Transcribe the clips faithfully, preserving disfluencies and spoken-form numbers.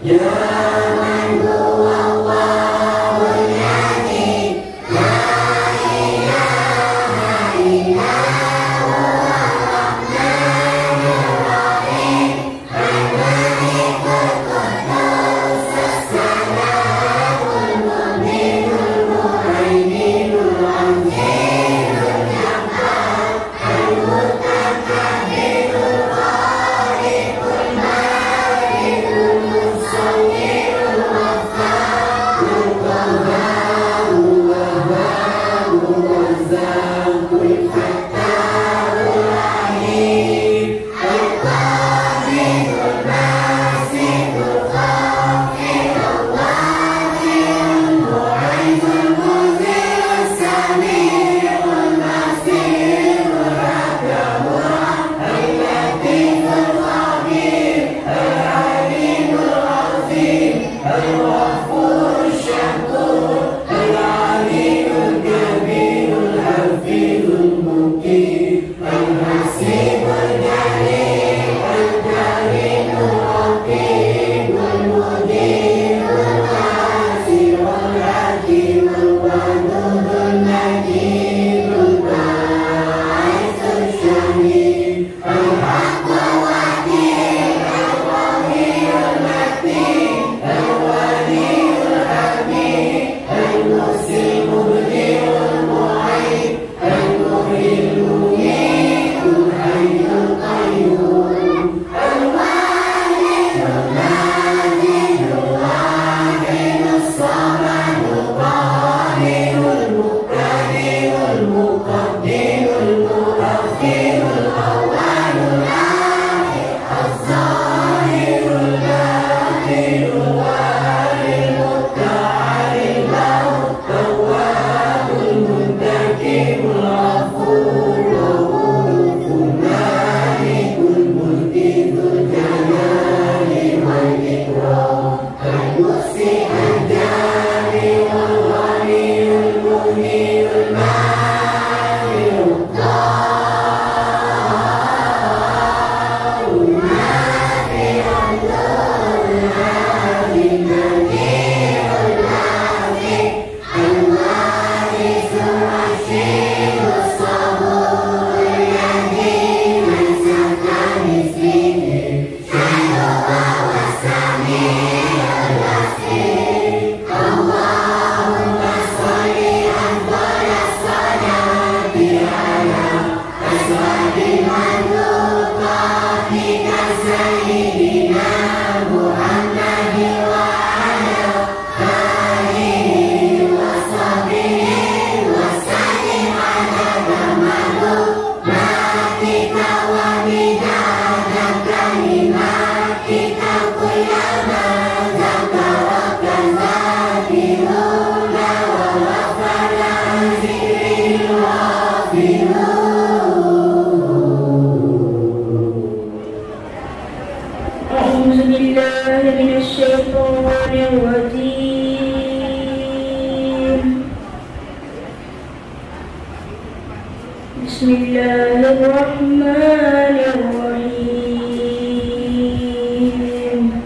Bismillahirrahmanirrahim.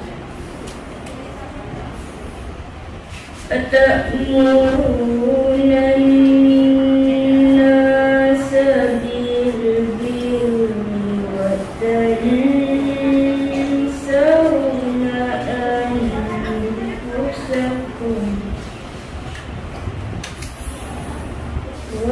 Atamuruna an-nasa bil-birri wa tansawna anfusakum wa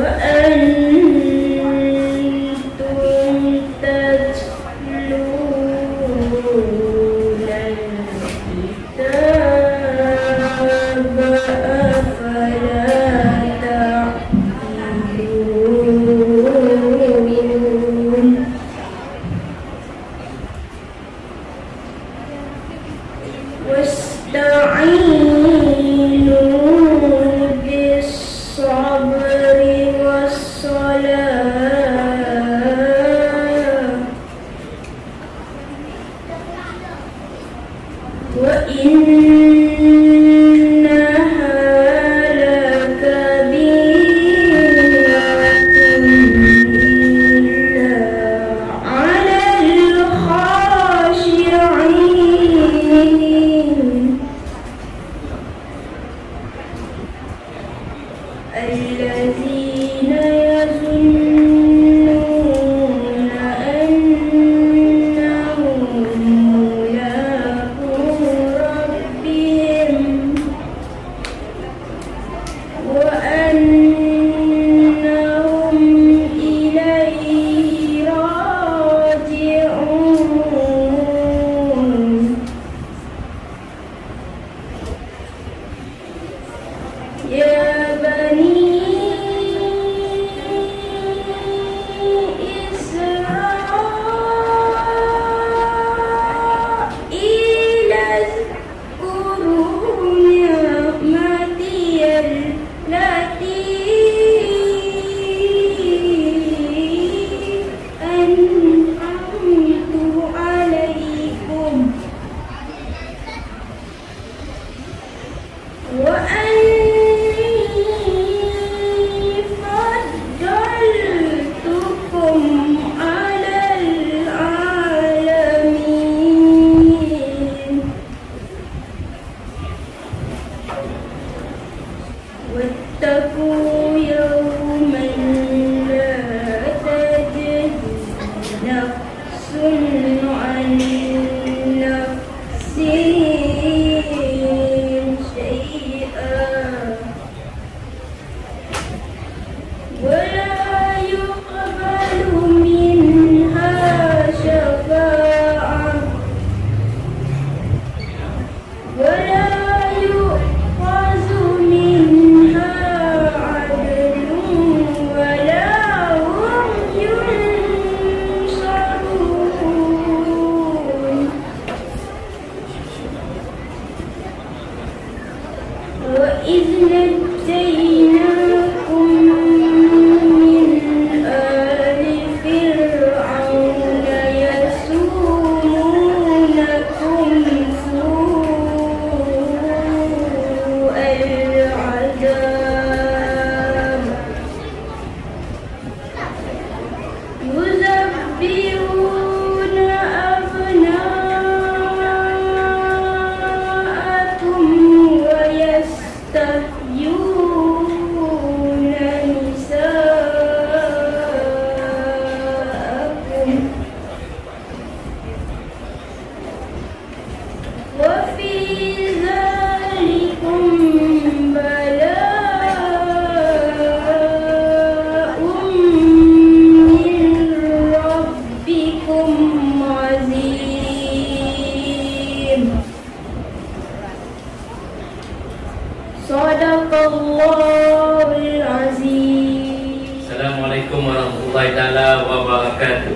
warahmatullahi taala wabarakatuh.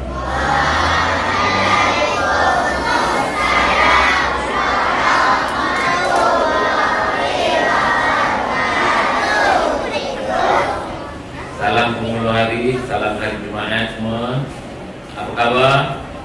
Salam penghulu hari, salam hari Jumaat semua. Apa khabar?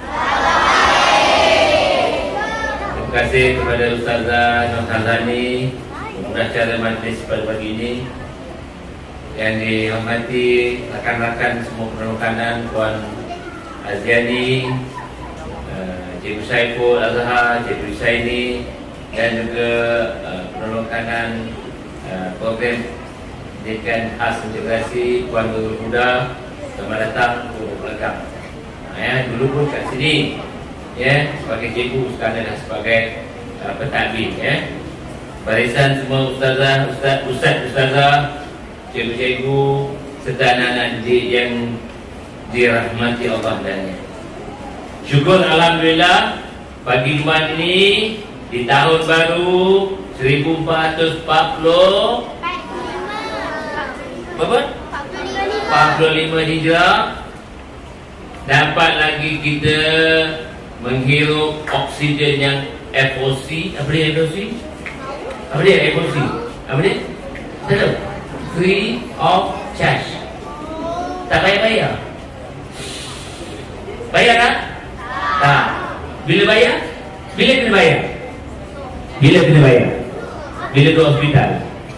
Terima kasih kepada Ustazah Nur Hazani pengacara majlis pada pagi ini. Yang dihormati rakan-rakan semua penerokanan, Puan Aziani, uh, Cikgu Saiful Azhar, Cikgu Isaini, dan juga uh, penerokanan uh, program pendidikan khas integrasi Puan Nurul Huda. Selamat datang ke pelengkap. Nah, ya, dulu pun kat sini, ya, sebagai cikgu, sekarang dah sebagai uh, pentadbir, ya. Barisan semua ustazah, ustaz, ustaz, ustazah, cikgu-cikgu serta anak-anak didik yang dirahmati Allah dan syukur alhamdulillah pagi Jumaat ini di tahun baru seribu empat ratus empat puluh berapa? empat puluh lima Hijrah dapat lagi kita menghirup oksigen yang F O C. Apa dia F O C? Apa dia F O C? Apa dia? Tahu? Free of charge. Tak payah bayar. Bayar tak? Tak. Bila bayar? Bila kena bayar? Bila kena bayar? Bila duduk hospital.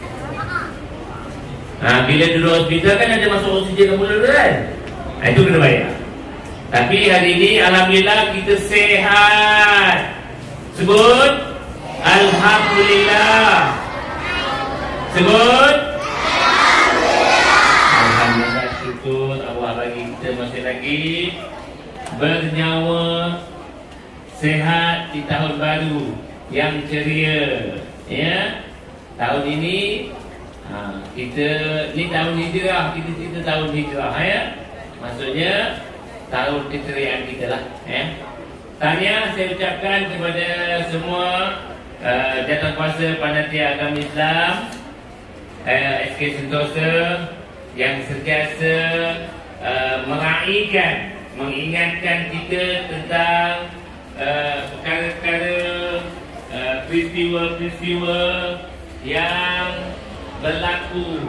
Ha, bila duduk hospital kan ada masuk oksigen ke mulut kan? Ha, itu kena bayar. Tapi hari ini alhamdulillah kita sehat. Sebut alhamdulillah. Sebut alhamdulillah. Syukur Allah bagi kita masih lagi bernyawa, sehat di tahun baru yang ceria. Ya, tahun ini ha, kita ni tahun hijrah, kita kita tahun hijrah, ya. Maksudnya tahun keceriaan kita lah, ya. Tahniah saya ucapkan kepada semua uh, jawatankuasa panitia agama Islam uh, S K Sentosa yang sentiasa uh, meraihkan, mengingatkan kita tentang uh, perkara-perkara, uh, peristiwa-peristiwa yang berlaku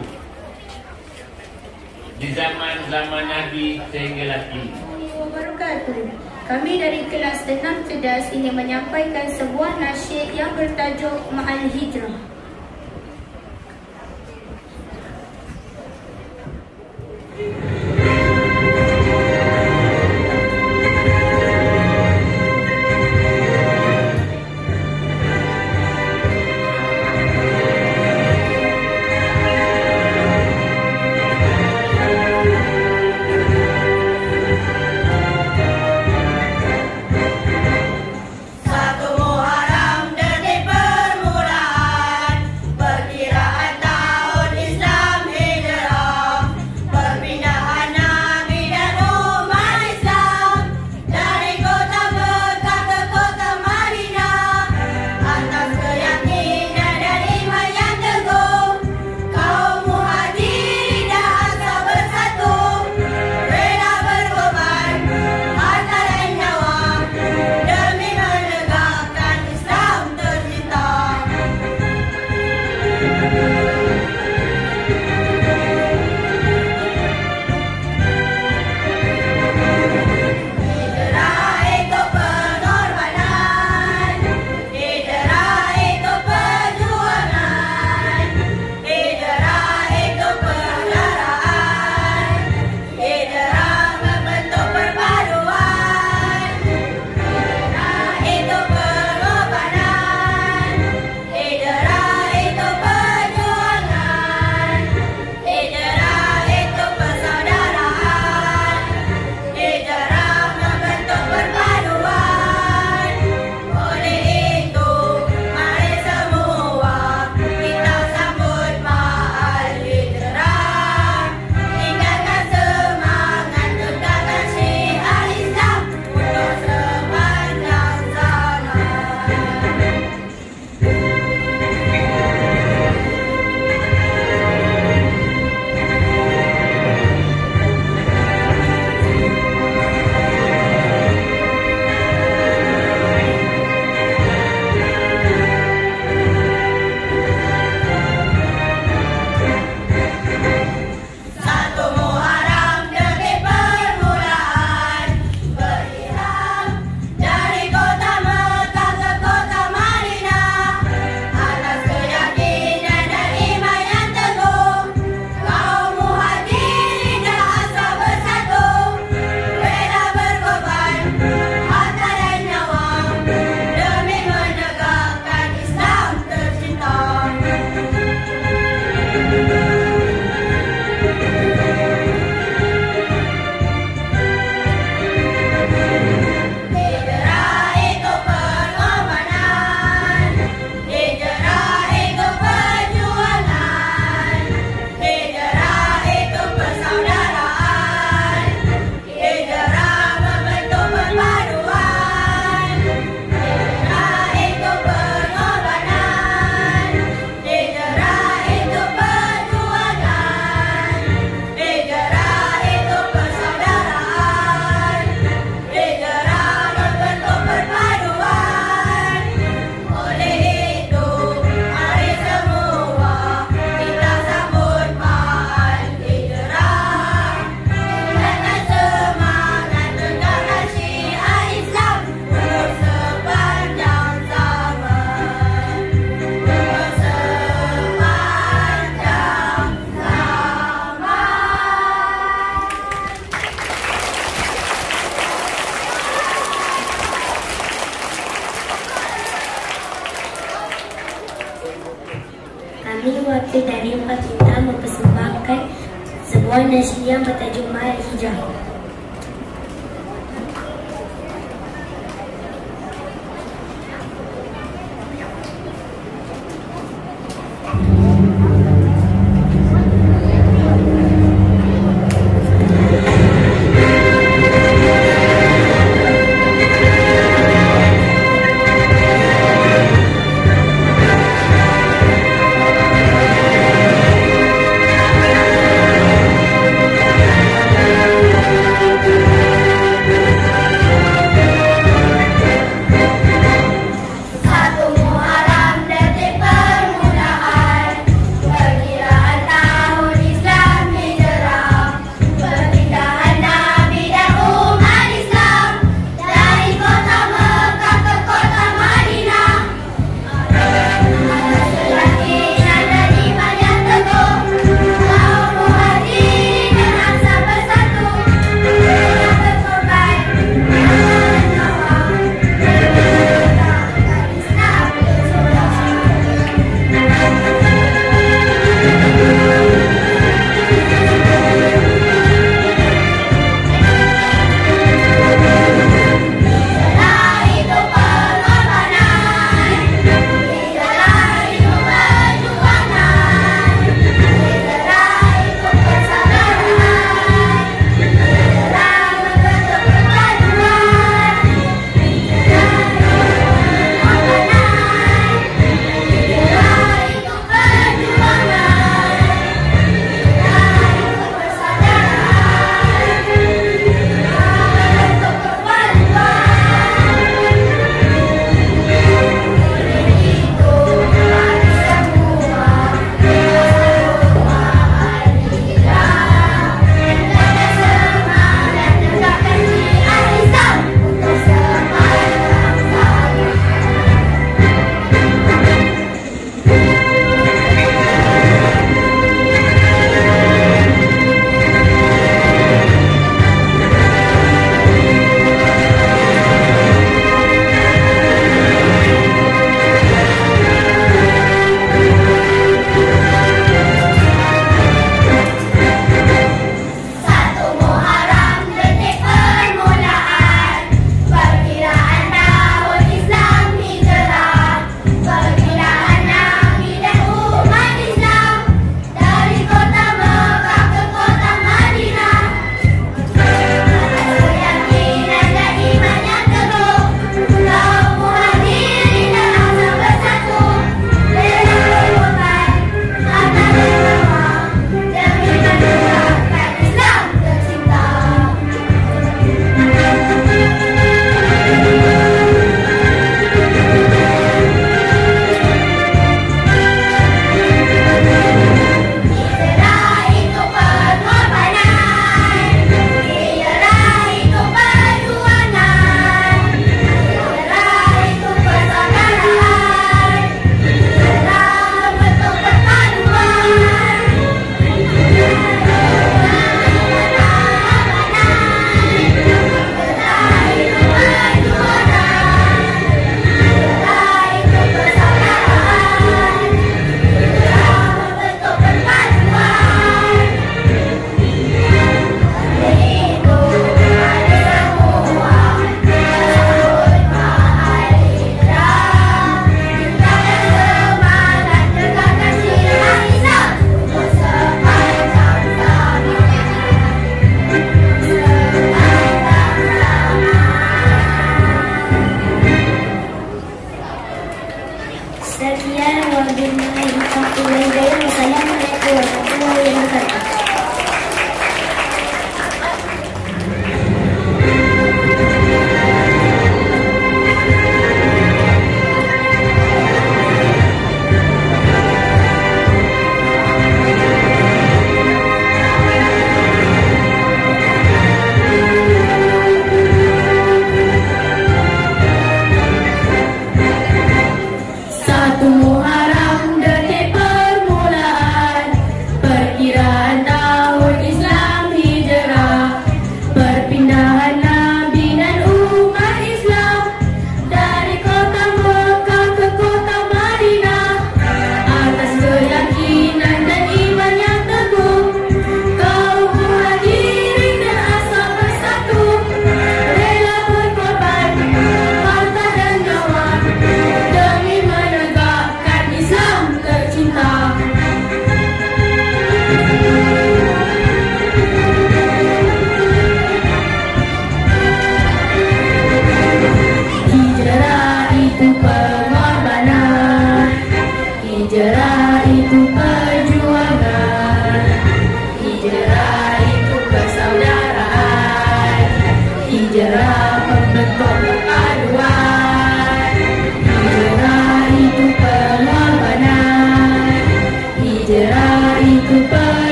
di zaman-zaman Nabi sehinggalah kini. Wabarakatuh. Kami dari kelas enam Cerdas ingin menyampaikan sebuah nasyid yang bertajuk Ma'al Hijrah. Satu Muharram detik permulaan tanpa kita mempersembahkan sebuah nasyid yang bertajuk Mahal Hijrah. Thank you.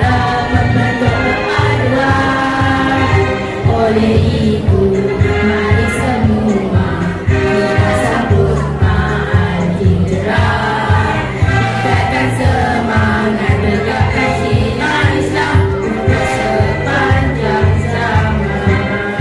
hijrah membentuk perpaduan. Oleh itu mari semua kita sambut Ma'al Hijrah, tingkatkan semangat tegakkan syiar Islam untuk sepanjang zaman.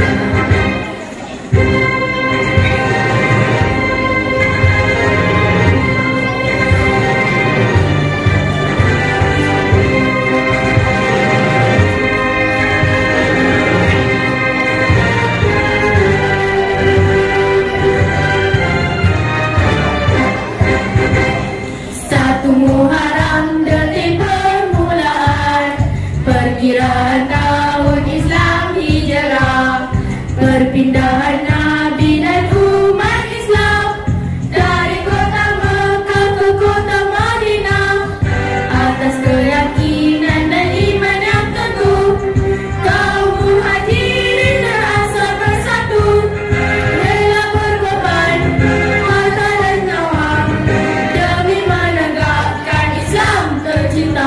Muharram detik permulaan perkiraan tahun Islam hijrah, perpindahan Nabi dan umat Islam dari kota Mekah ke kota Madinah atas keyakinan dan iman yang teguh. Kaum muhajirin terasa bersatu, rela berkorban harta dan nyawa demi menegakkan Islam tercinta.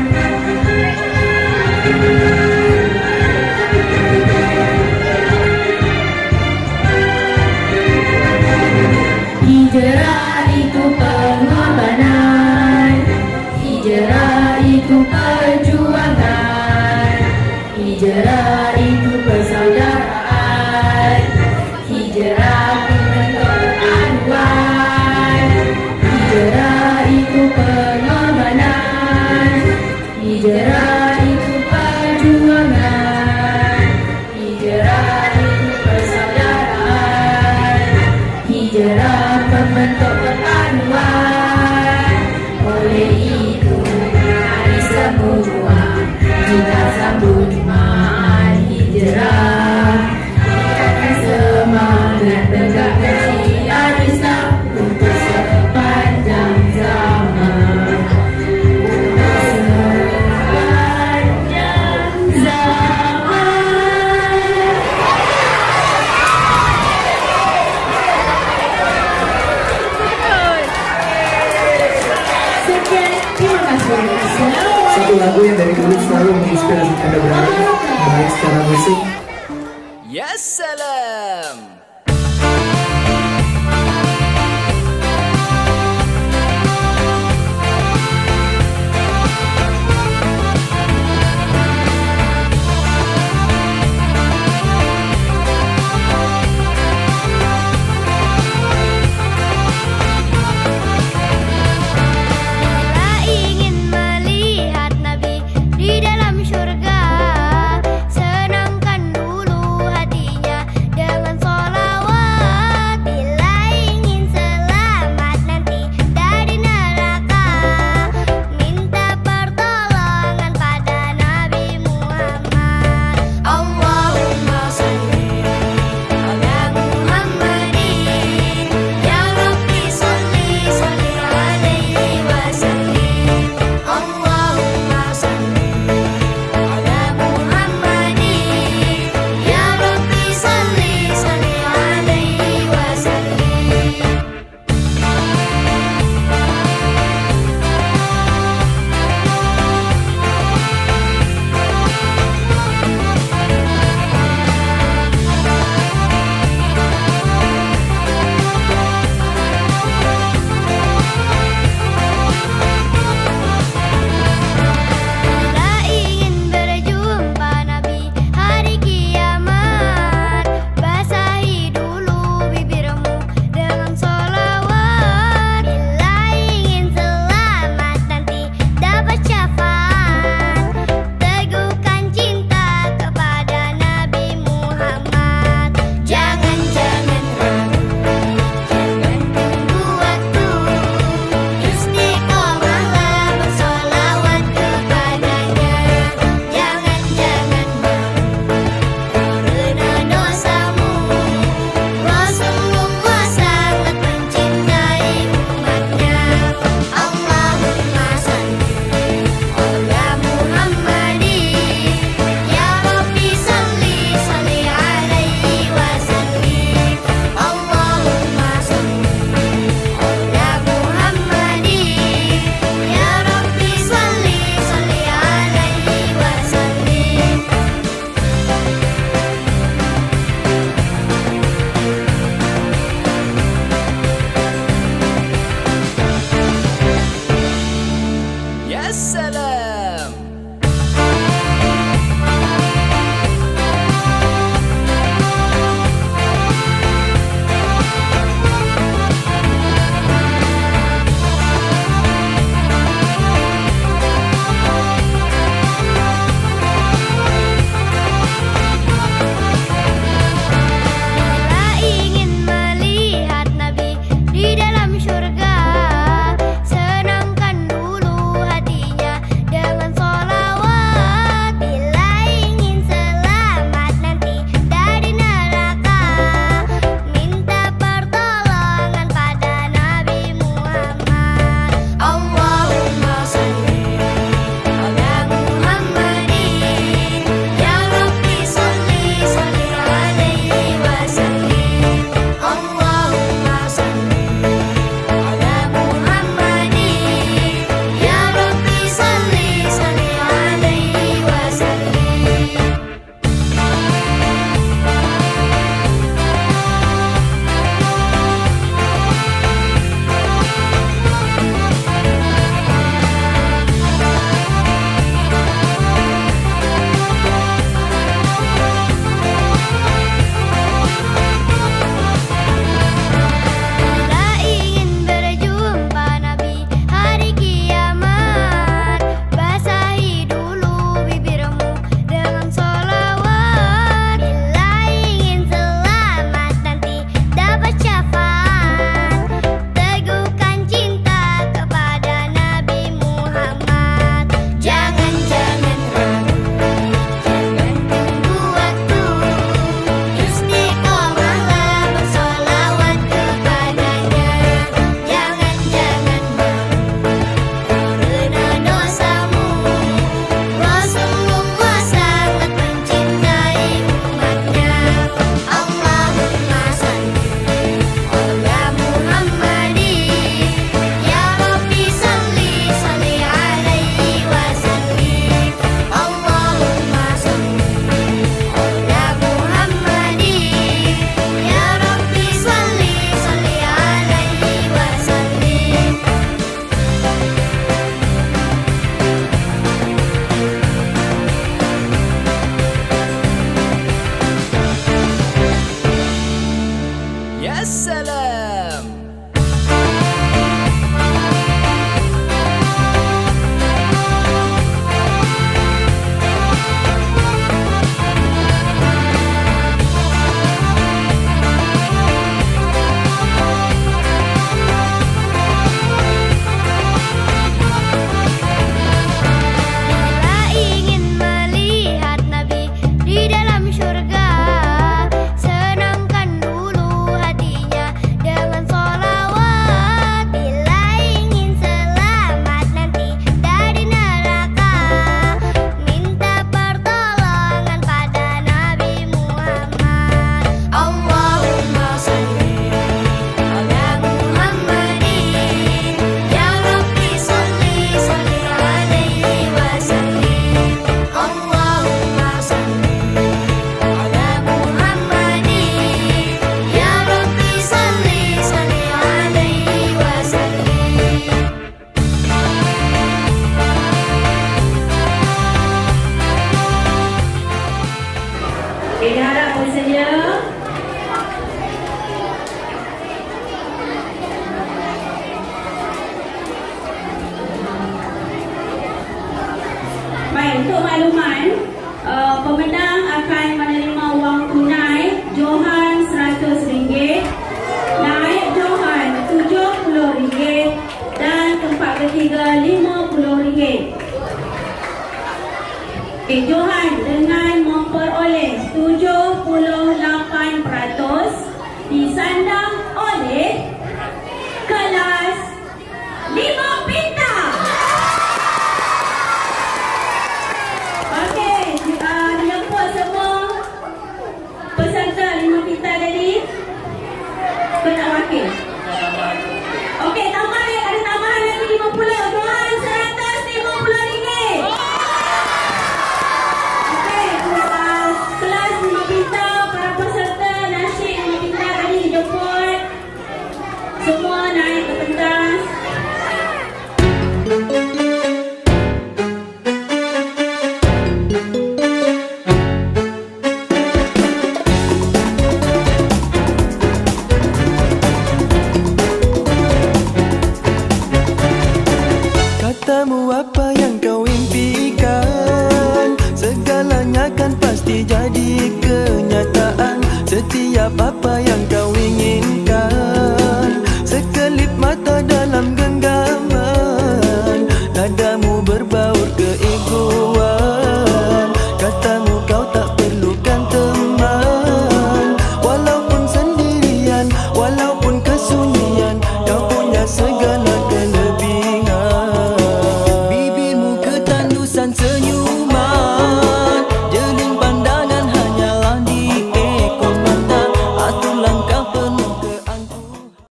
Hijrah itu pengorbanan, hijrah itu perjuangan, hijrah itu persaudaraan, hijrah membentuk perpaduan, hijrah itu pengorbanan, hijrah itu perjuangan, hijrah itu persaudaraan, hijrah membentuk perpaduan. Oleh itu mari semua kita sambut Ma'al Hijrah, tingkatkan semangat tegakkan syiar Islam untuk sepanjang zaman. Untuk sepanjang zaman. Sekian, terima kasih. Satu lagu yang dari dulu selalu menginspirasi Anda berlari, baik secara musik. Yes, salam. Bila ingin melihat Nabi di dalam syurga, senangkan dulu hatinya dengan sholat. Okey, diharap boleh sedia. Baik, untuk makluman, uh, pemenang akan menerima wang tunai Johan seratus ringgit, naik Johan tujuh puluh ringgit dan tempat ketiga lima puluh ringgit. Okay, Johan dengan memperoleh tujuh puluh